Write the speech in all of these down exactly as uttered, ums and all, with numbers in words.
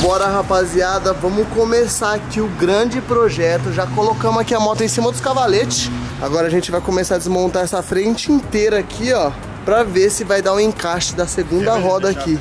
Bora, rapaziada, vamos começar aqui o grande projeto. Já colocamos aqui a moto em cima dos cavaletes. Agora a gente vai começar a desmontar essa frente inteira aqui, ó, pra ver se vai dar um encaixe da segunda roda aqui.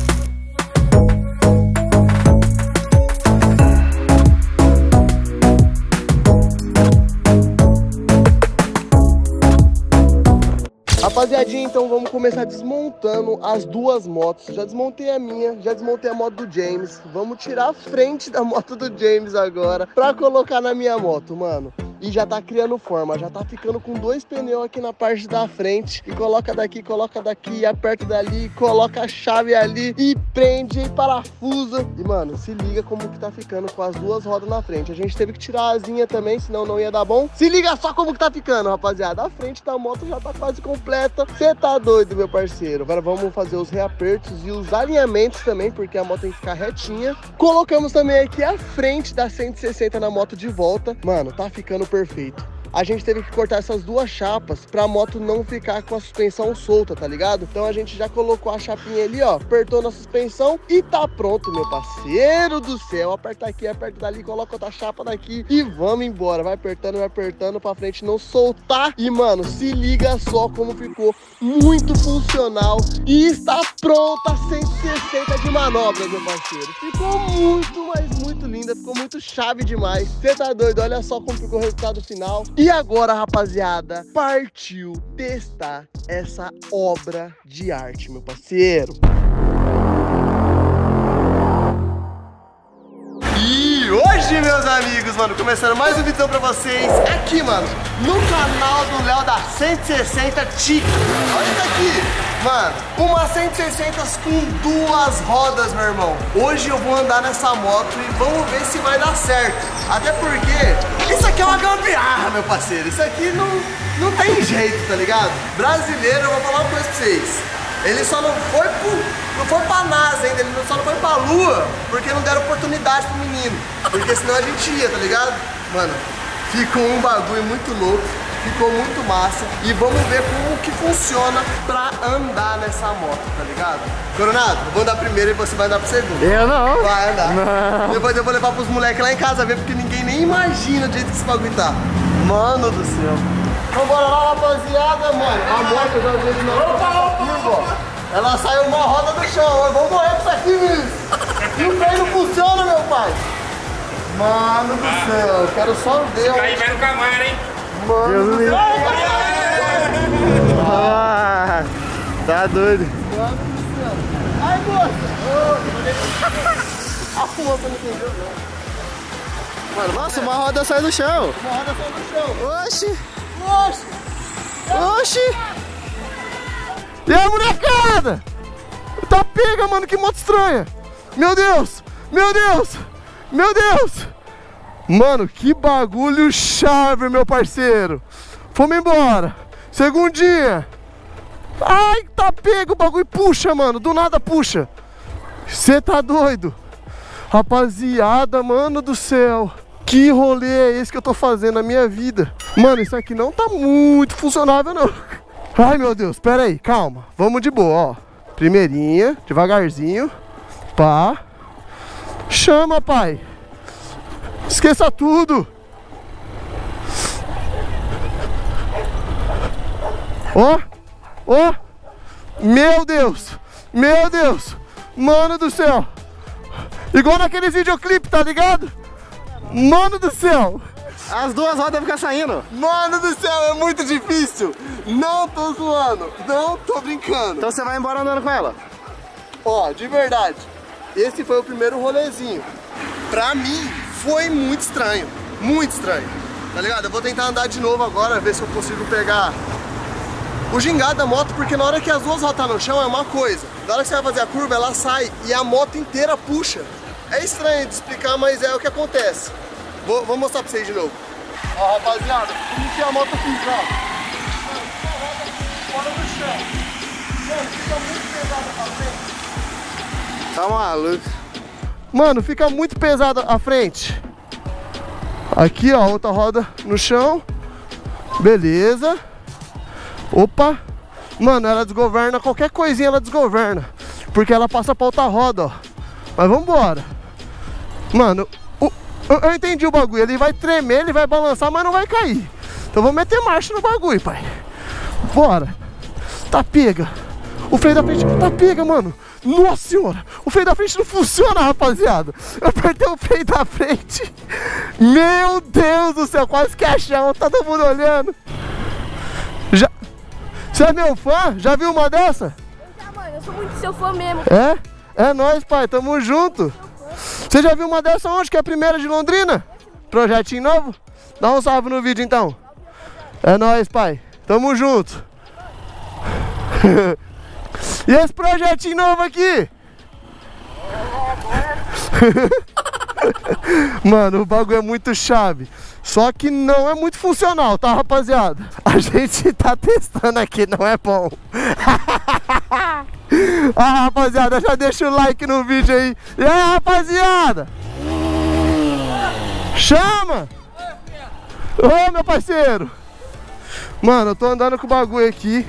Rapaziadinha, então vamos começar desmontando as duas motos. Já desmontei a minha, já desmontei a moto do James. Vamos tirar a frente da moto do James agora pra colocar na minha moto, mano. E já tá criando forma, já tá ficando com dois pneus aqui na parte da frente. E coloca daqui, coloca daqui, aperta dali, coloca a chave ali e prende e parafusa. E mano, se liga como que tá ficando com as duas rodas na frente. A gente teve que tirar a asinha também, senão não ia dar bom. Se liga só como que tá ficando, rapaziada. A frente da moto já tá quase completa. Você tá doido, meu parceiro. Agora vamos fazer os reapertos e os alinhamentos também, porque a moto tem que ficar retinha. Colocamos também aqui a frente da cento e sessenta na moto de volta. Mano, tá ficando perfeito. A gente teve que cortar essas duas chapas pra moto não ficar com a suspensão solta, tá ligado? Então a gente já colocou a chapinha ali, ó, apertou na suspensão e tá pronto, meu parceiro do céu. Aperta aqui, aperta dali, coloca outra chapa daqui e vamos embora. Vai apertando, vai apertando pra frente não soltar. E mano, se liga só como ficou muito funcional e está pronta a cento e sessenta de manobra, meu parceiro. Ficou muito, mas muito linda, ficou muito chave demais. Você tá doido? Olha só como ficou o resultado final. E agora, rapaziada, partiu testar essa obra de arte, meu parceiro. E hoje, meus amigos, mano, começando mais um vídeo pra vocês aqui, mano, no canal do Léo da cento e sessenta Tic. Olha isso aqui, mano, uma cento e sessenta com duas rodas, meu irmão. Hoje eu vou andar nessa moto e vamos ver se vai dar certo. Até porque isso aqui é uma gambiarra, meu parceiro. Isso aqui não, não tem jeito, tá ligado? Brasileiro, eu vou falar uma coisa pra vocês. Ele só não foi pro, não foi pra NASA ainda, ele só não foi pra Lua porque não deram oportunidade pro menino. Porque senão a gente ia, tá ligado? Mano, ficou um bagulho muito louco, ficou muito massa. E vamos ver como que funciona pra andar nessa moto, tá ligado? Coronado, eu vou andar primeiro e você vai andar pro segundo. Eu não. Vai andar. Não. Depois eu vou levar pros moleques lá em casa ver, porque ninguém nem imagina o jeito que esse bagulho tá. Mano do céu. Então bora lá, rapaziada, mano. A moto eu já vi de novo. Opa, opa. Ela saiu uma roda do chão. Vamos morrer com isso aqui, Vinícius. E o freio não funciona, meu pai. Mano do céu, eu quero só ver. Aí vai no Camaro, hein? Mano do céu. Ah, tá doido. Mano do céu. Ai, moça. A moça não entendeu, não. Mano, nossa, uma roda saiu do chão. Uma roda saiu do chão. Oxi. Oxi. Oxi. E a molecada? Tá pega, mano, que moto estranha. Meu Deus. Meu Deus. Meu Deus. Mano, que bagulho chave, meu parceiro. Fomos embora. Segundinha. Ai, tá pego o bagulho. Puxa, mano. Do nada puxa. Você tá doido? Rapaziada, mano do céu. Que rolê é esse que eu tô fazendo na minha vida? Mano, isso aqui não tá muito funcionável, não. Ai, meu Deus. Pera aí, calma. Vamos de boa, ó. Primeirinha, devagarzinho. Pá. Chama, pai. Esqueça tudo. Ó, ó. Meu Deus. Meu Deus. Mano do céu. Igual naqueles videoclipes, tá ligado? Mano do céu. As duas rodas ficam saindo. Mano do céu, é muito difícil. Não tô zoando. Não tô brincando. Então você vai embora andando com ela. Ó, de verdade, esse foi o primeiro rolezinho. Pra mim, foi muito estranho. Muito estranho. Tá ligado? Eu vou tentar andar de novo agora, ver se eu consigo pegar o gingado da moto, porque na hora que as duas rodas tá no chão é uma coisa. Na hora que você vai fazer a curva, ela sai e a moto inteira puxa. É estranho de explicar, mas é o que acontece. Vou, vou mostrar pra vocês de novo. Ó, rapaziada, como que a moto fica, ó. Fora do chão. Mano, fica muito pesada pra frente. Tá maluco. Mano, fica muito pesada a frente. Aqui, ó, outra roda no chão. Beleza. Opa. Mano, ela desgoverna, qualquer coisinha ela desgoverna. Porque ela passa pra outra roda, ó. Mas vambora. Mano, o, eu, eu entendi o bagulho. Ele vai tremer, ele vai balançar, mas não vai cair. Então vou meter marcha no bagulho, pai. Bora. Tá pega. O freio da frente tá pega, mano. Nossa senhora. O freio da frente não funciona, rapaziada. Eu apertei o freio da frente. Meu Deus do céu. Quase que é chão. Tá todo mundo olhando. Já... Você é meu fã? Já viu uma dessa? Eu já, mano. Eu sou muito seu fã mesmo. É? É nóis, pai. Tamo junto. Você já viu uma dessa onde? Que é a primeira de Londrina? Projetinho novo? Dá um salve no vídeo, então. É nóis, pai. Tamo junto. E esse projetinho novo aqui? Mano, o bagulho é muito chave. Só que não é muito funcional, tá, rapaziada? A gente tá testando aqui, não é bom. Ah, rapaziada, já deixa o like no vídeo aí. E aí, rapaziada? Chama! Ô, meu parceiro! Mano, eu tô andando com o bagulho aqui.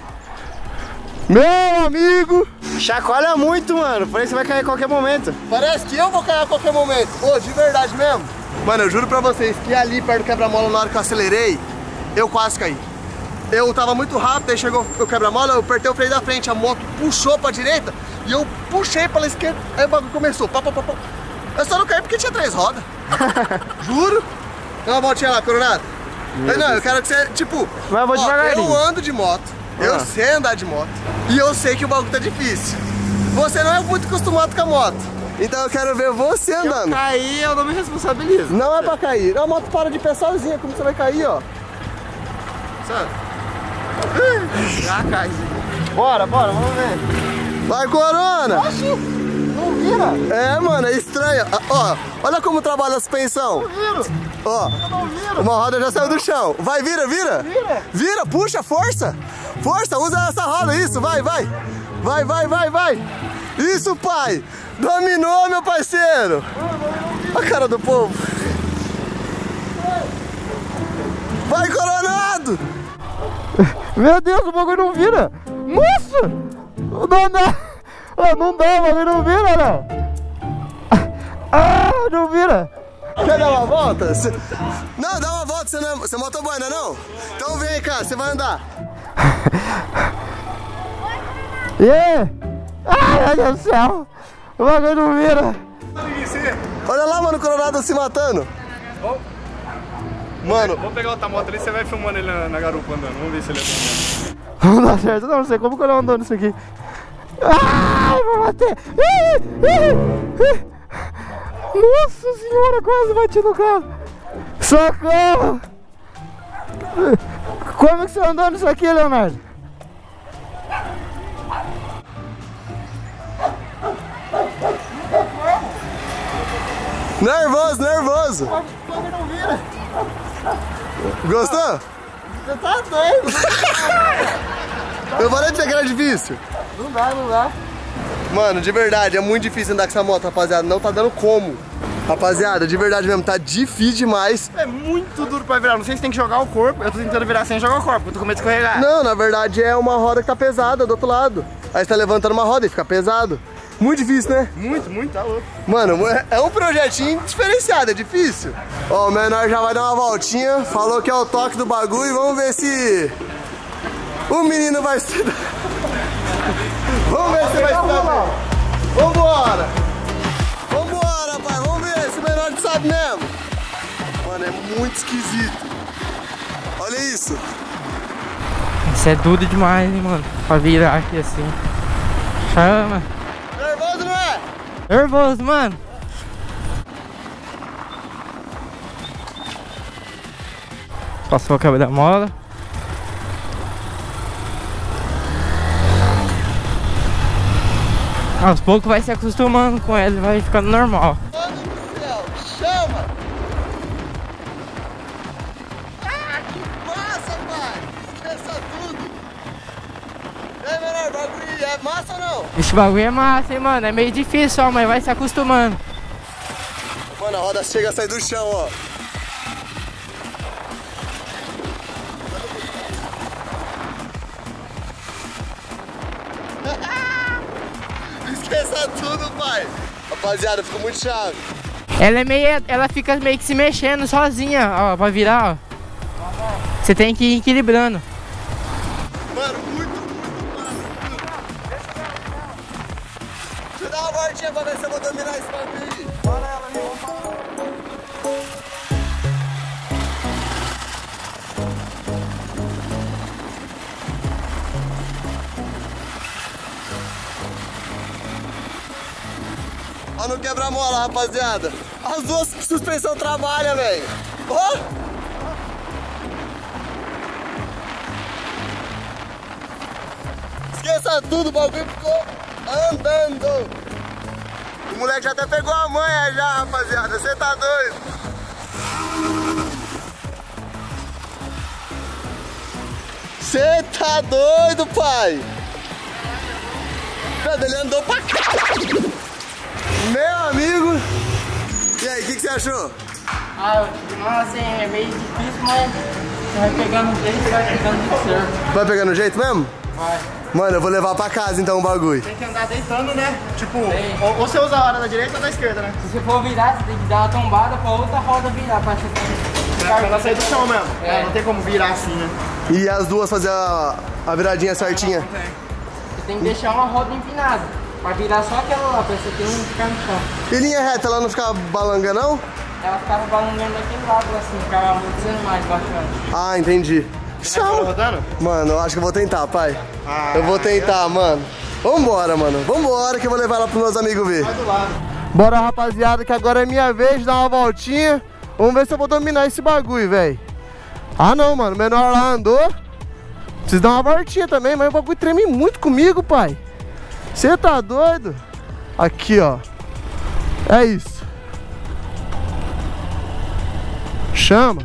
Meu amigo! Chacoalha muito, mano. Parece que vai cair a qualquer momento. Parece que eu vou cair a qualquer momento. Ô, de verdade mesmo. Mano, eu juro pra vocês que ali perto do quebra-mola, na hora que eu acelerei, eu quase caí. Eu tava muito rápido, aí chegou o quebra-mola, eu apertei o freio da frente, a moto puxou pra direita e eu puxei pela esquerda, aí o bagulho começou. Pá, pá, pá, pá. Eu só não caí porque tinha três rodas. Juro. Dá uma voltinha lá, Coronado. Mas não, eu quero que você, tipo... Mas eu vou ó, devagarinho. eu ando de moto, ah. eu sei andar de moto e eu sei que o bagulho tá difícil. Você não é muito acostumado com a moto. Então eu quero ver você andando. Se eu cair, eu não me responsabilizo. Não é pra cair. A moto para de pé sozinha, como você vai cair, ó. Sabe? Já cai. Bora, bora, vamos ver. Vai, Corona! Oxi, não vira. É, mano, é estranho. Ó, olha como trabalha a suspensão. Não vira. Ó, Não vira. uma roda já saiu do chão. Vai, vira, vira. Vira. Vira, puxa, força. Força, usa essa roda, isso, vai, vai. Vai, vai, vai, vai. Isso, pai. Dominou, meu parceiro. A cara do povo. Vai, Coronado. Meu Deus, o bagulho não vira. Nossa. Não dá. Ah, não dá, o bagulho não vira, não. Ah, não vira. Quer dar uma volta? Cê... Não, dá uma volta, você não é... Você é motoboy, não é não? Então vem cá, você vai andar. E aí? Ai, meu Deus do céu. O bagulho não vira. Olha lá, mano, o Coronado se matando. Oh. Mano, Vou pegar outra moto ali, você vai filmando ele na, na garupa andando. Vamos ver se ele é bom. Não dá certo, não, não sei como que eu não ando nisso aqui. Ai, vou bater. Nossa senhora, quase bati no carro. Socorro. Como que você andou nisso aqui, Leonardo? nervoso, nervoso. O bagulho não vira. Gostou? Você tá doido. Eu falei pra você que era difícil. Não dá, não dá. Mano, de verdade, é muito difícil andar com essa moto, rapaziada. Não tá dando como. Rapaziada, de verdade mesmo, tá difícil demais. É muito duro pra virar. Não sei se tem que jogar o corpo. Eu tô tentando virar sem jogar o corpo, eu tô com medo de escorregar. Não, na verdade é uma roda que tá pesada do outro lado. Aí você tá levantando uma roda e fica pesado. Muito difícil, né? Muito, muito, tá louco. Mano, é um projetinho diferenciado, é difícil. Ó, o menor já vai dar uma voltinha, falou que é o toque do bagulho. Vamos ver se o menino vai se dar. Vamos ver se vai se dar bem. Vambora! Vambora, pai, vamos ver se o menor sabe mesmo. Mano, é muito esquisito. Olha isso. Isso é duro demais, hein, mano. Pra virar aqui assim. Chama. Nervoso, não é? Nervoso, mano. Passou a câmera da mola. Aos poucos vai se acostumando com ele, vai ficando normal. Mano do céu, chama! Ah, que massa, pai! Esqueça tudo! E aí, menor, bagulho é massa ou não? Esse bagulho é massa, hein, mano. É meio difícil, ó, mas vai se acostumando. Mano, a roda chega a sair do chão, ó. Esqueça tudo, pai! Rapaziada, ficou muito chave. Ela é meio. Ela fica meio que se mexendo sozinha, ó, pra virar, ó. Você tem que ir equilibrando. Mano, muito, muito massa. Deixa eu dar uma voltinha pra ver se eu vou dominar esse bagulho aí. Bora ela, meu. Ó, não quebra a mola, rapaziada. As duas suspensão trabalham, velho. Ó! Esqueça tudo, o bagulho ficou andando. O moleque já até pegou a manha já, rapaziada. Você tá doido? Você tá doido, pai? Pedro, ele andou pra cá. Meu amigo. E aí, o que, que você achou? Ah, não, assim, é meio difícil, mas você vai pegando o jeito e vai pegando o certo. Vai pegando jeito mesmo? Vai. Mano, eu vou levar pra casa então o bagulho. Tem que andar deitando, né? Tipo, ou, ou você usa a hora da direita ou da esquerda, né? Se você for virar, você tem que dar uma tombada pra outra roda virar, pra você Pra ela sair do chão mesmo. É. Não tem como virar assim, né? E as duas fazer a, a viradinha certinha. Você tem que deixar uma roda empinada, pra virar só aquela lá, pra você ter não ficar no chão. E linha reta, ela não fica balanga não? Ela ficava balangando daquele lado, assim, ficava amortecendo mais, baixando. Ah, entendi. Tá rodando? Mano, eu acho que eu vou tentar, pai. Ah, eu vou tentar, mano. Vambora, mano. Vambora que eu vou levar ela pros meus amigos ver. Vai do lado. Bora, rapaziada, que agora é minha vez de dar uma voltinha. Vamos ver se eu vou dominar esse bagulho, velho. Ah, não, mano. O menor lá andou. Preciso dar uma voltinha também, mas o bagulho treme muito comigo, pai. Você tá doido? Aqui, ó. É isso. Chama.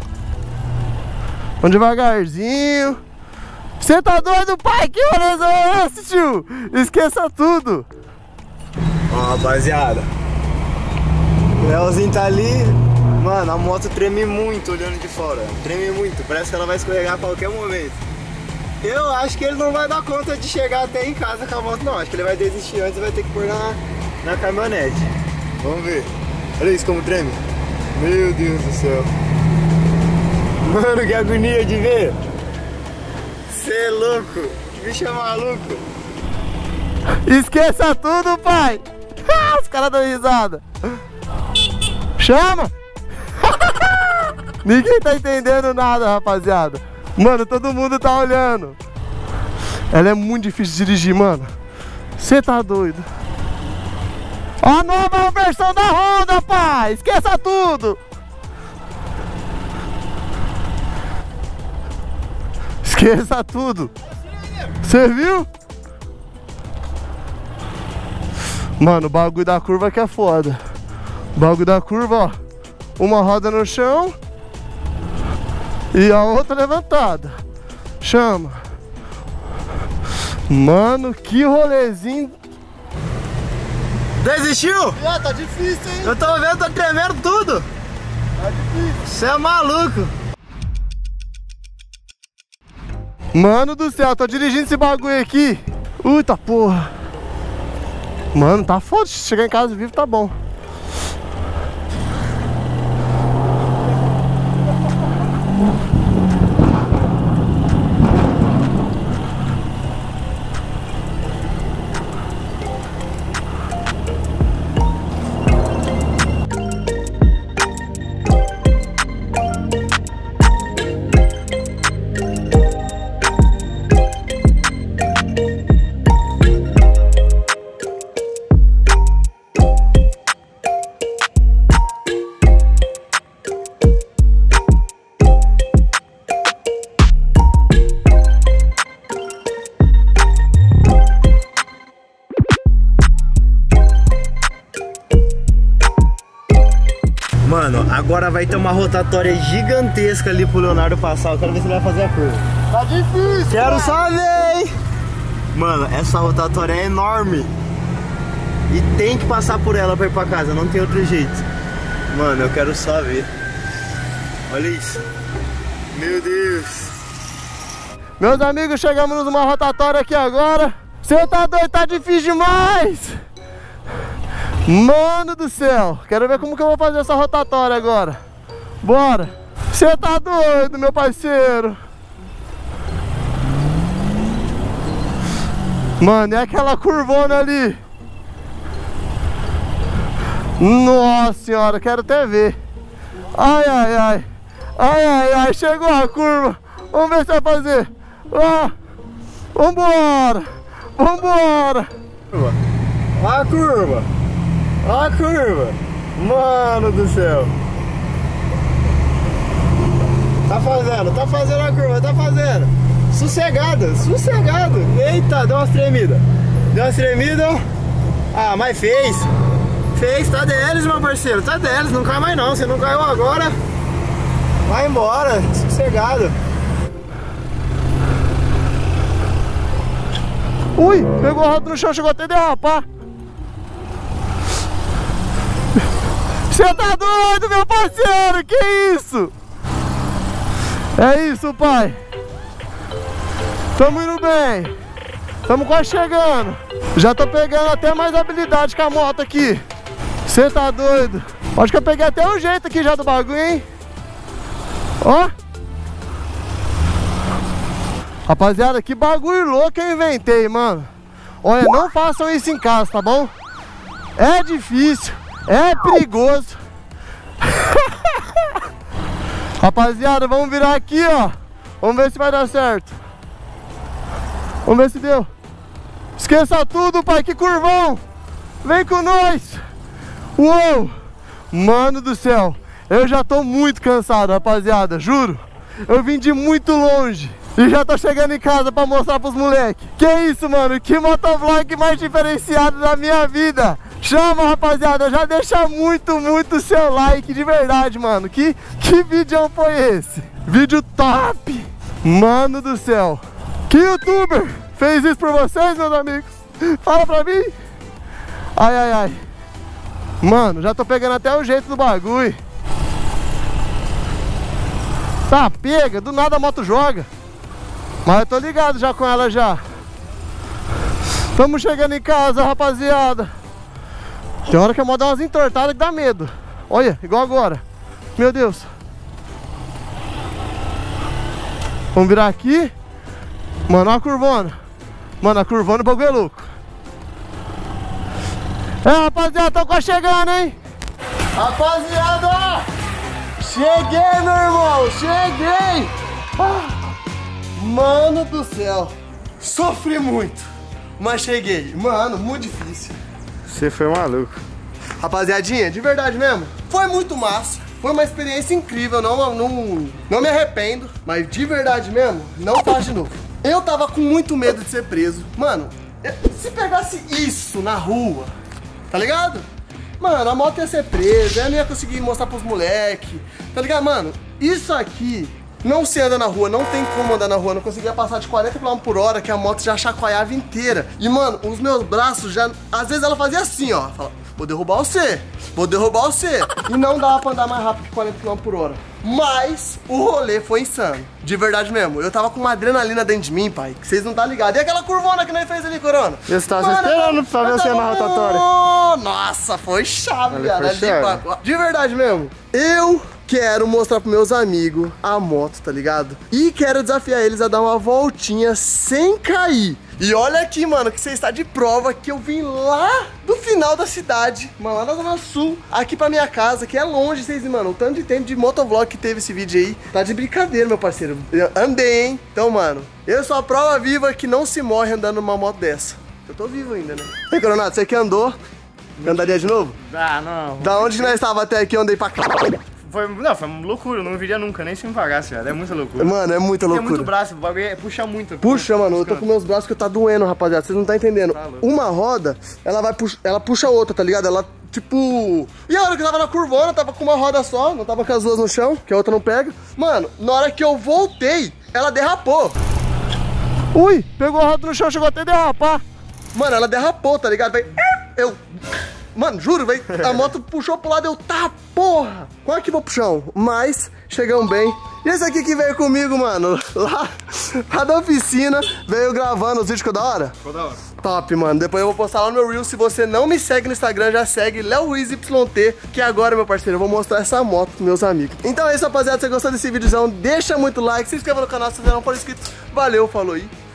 Vamos devagarzinho. Você tá doido, pai? Que rolê é esse, tio? Esqueça tudo. Ó, rapaziada, o Leozinho tá ali. Mano, a moto treme muito olhando de fora. Treme muito, parece que ela vai escorregar a qualquer momento. Eu acho que ele não vai dar conta de chegar até em casa com a moto, não. Acho que ele vai desistir antes e vai ter que pôr na, na caminhonete. Vamos ver. Olha isso como treme. Meu Deus do céu. Mano, que agonia de ver. Cê é louco. Que bicho é maluco. Esqueça tudo, pai. Os caras dão risada. Chama. Ninguém tá entendendo nada, rapaziada. Mano, todo mundo tá olhando. Ela é muito difícil de dirigir, mano. Você tá doido. A nova versão da Honda, pai. Esqueça tudo. Esqueça tudo. Você viu? Mano, o bagulho da curva que é foda. O bagulho da curva, ó. Uma roda no chão e a outra levantada. Chama. Mano, que rolezinho. Desistiu? Ah, tá difícil, hein? Eu tô vendo, tô tremendo tudo. Tá difícil. Você é maluco. Mano do céu, tô dirigindo esse bagulho aqui. Uita porra. Mano, tá foda. Se chegar em casa vivo, tá bom. Mano, agora vai ter uma rotatória gigantesca ali pro Leonardo passar. Eu quero ver se ele vai fazer a curva. Tá difícil. Quero só ver, hein? Mano, essa rotatória é enorme. E tem que passar por ela pra ir pra casa, não tem outro jeito. Mano, eu quero só ver. Olha isso. Meu Deus. Meus amigos, chegamos numa rotatória aqui agora. Você tá doido, tá difícil demais. Mano do céu, quero ver como que eu vou fazer essa rotatória agora. Bora. Você tá doido, meu parceiro. Mano, é aquela curvona ali. Nossa senhora, quero até ver. Ai, ai, ai. Ai, ai, ai, chegou a curva. Vamos ver se vai fazer. Ah, vambora. Vambora. Olha a curva. Olha a curva. Mano do céu. Tá fazendo, tá fazendo a curva, tá fazendo. Sossegado, sossegado. Eita, deu umas tremidas. Deu umas tremidas. Ah, mas fez. Fez, tá deles, meu parceiro. Tá deles, não cai mais não. Você não caiu agora. Vai embora, sossegado. Ui, pegou a roda no chão, chegou até a derrapar. Você tá doido, meu parceiro? Que isso? É isso, pai. Tamo indo bem. Tamo quase chegando. Já tô pegando até mais habilidade com a moto aqui. Você tá doido? Acho que eu peguei até o jeito aqui já do bagulho, hein? Ó. Rapaziada, que bagulho louco eu inventei, mano. Olha, não façam isso em casa, tá bom? É difícil, é perigoso. Rapaziada, vamos virar aqui, ó. Vamos ver se vai dar certo. Vamos ver se deu. Esqueça tudo, pai, que curvão. Vem com nós. Uou. Mano do céu, eu já tô muito cansado, rapaziada, juro. Eu vim de muito longe e já tô chegando em casa pra mostrar pros moleques. Que isso, mano, que motovlog mais diferenciado da minha vida. Chama, rapaziada, já deixa muito, muito seu like, de verdade, mano. Que, que vídeo foi esse? Vídeo top. Mano do céu. Que youtuber fez isso por vocês, meus amigos? Fala pra mim. Ai, ai, ai. Mano, já tô pegando até o jeito do bagulho. Tá, pega, do nada a moto joga. Mas eu tô ligado já com ela já. Tamo chegando em casa, rapaziada. Tem hora que a moto dá umas entortadas que dá medo. Olha, igual agora. Meu Deus. Vamos virar aqui. Mano, olha a curvona. Mano, a curvona o bagulho é louco. É, rapaziada, tô quase chegando, hein? Rapaziada, cheguei, meu irmão, cheguei. Ah, mano do céu, sofri muito, mas cheguei. Mano, muito difícil. Você foi maluco. Rapaziadinha, de verdade mesmo, foi muito massa. Foi uma experiência incrível, não, não, não me arrependo. Mas de verdade mesmo, não faço de novo. Eu tava com muito medo de ser preso. Mano, se pegasse isso na rua, tá ligado? Mano, a moto ia ser presa, eu não ia conseguir mostrar pros moleques, tá ligado? Mano, isso aqui, não se anda na rua, não tem como andar na rua, não conseguia passar de quarenta quilômetros por hora, que a moto já chacoalhava inteira. E, mano, os meus braços já, às vezes ela fazia assim, ó, fala, vou derrubar você, vou derrubar você. E não dava pra andar mais rápido que quarenta quilômetros por hora. Mas o rolê foi insano, de verdade mesmo. Eu tava com uma adrenalina dentro de mim, pai, que vocês não tá ligados. E aquela curvona que nós fez ali, Corona? Eu estava esperando pra ver você na rotatória. Nossa, foi chave, Ali cara. foi chave. De, de verdade mesmo. Eu quero mostrar pros meus amigos a moto, tá ligado? E quero desafiar eles a dar uma voltinha sem cair. E olha aqui, mano, que você está de prova que eu vim lá do final da cidade, mano, lá na Zona Sul, aqui pra minha casa, que é longe, vocês, mano, o tanto de tempo de motovlog que teve esse vídeo aí, tá de brincadeira, meu parceiro. Eu andei, hein? Então, mano, eu sou a prova viva que não se morre andando numa moto dessa. Eu tô vivo ainda, né? E aí, Coronado, você que andou, andaria de novo? Ah, não. Da onde que nós estávamos até aqui, eu andei pra cá? Foi, não, foi uma loucura, eu não viria nunca, nem se me pagasse, velho. É muita loucura. Mano, é muita Tem loucura. muito braço, o bagulho é- puxa muito. Puxa, mano, eu tô com meus braços que tá doendo, rapaziada. Vocês não tá entendendo. Tá louco. Uma roda, ela vai puxa, ela puxa a outra, tá ligado? Ela, tipo... E a hora que eu tava na curvona, tava com uma roda só, não tava com as duas no chão, que a outra não pega. Mano, na hora que eu voltei, ela derrapou. Ui, pegou a roda no chão, chegou até a derrapar. Mano, ela derrapou, tá ligado? Vai... Eu... Mano, juro, véio, a moto puxou pro lado, eu, tá, porra! Quase que vou pro chão, mas chegamos bem. E esse aqui que veio comigo, mano, lá, lá da oficina, veio gravando os vídeos, ficou da hora? Ficou da hora. Top, mano. Depois eu vou postar lá no meu Reel. Se você não me segue no Instagram, já segue Léo Ruiz Y T, que agora, meu parceiro, eu vou mostrar essa moto pros meus amigos. Então é isso, rapaziada. Se você gostou desse vídeozão, deixa muito like, se inscreva no canal se você não for inscrito. Valeu, falou aí.